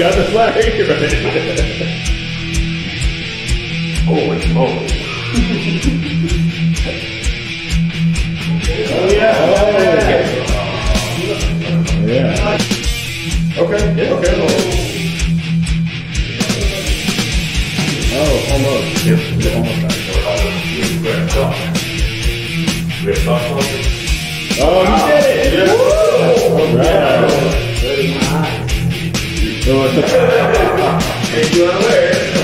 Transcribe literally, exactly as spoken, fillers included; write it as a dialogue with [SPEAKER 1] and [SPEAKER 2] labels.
[SPEAKER 1] got the flag. Right.
[SPEAKER 2] Holy moly.
[SPEAKER 1] Oh, yeah. Oh, yeah. Okay, yeah, okay. Oh, almost.
[SPEAKER 2] Yep, yep, almost got it. We're at talk. We're at talk.
[SPEAKER 1] Oh, you did it!
[SPEAKER 2] Yeah.
[SPEAKER 1] All right.
[SPEAKER 3] Very nice.
[SPEAKER 1] So,
[SPEAKER 2] Hey, you unaware.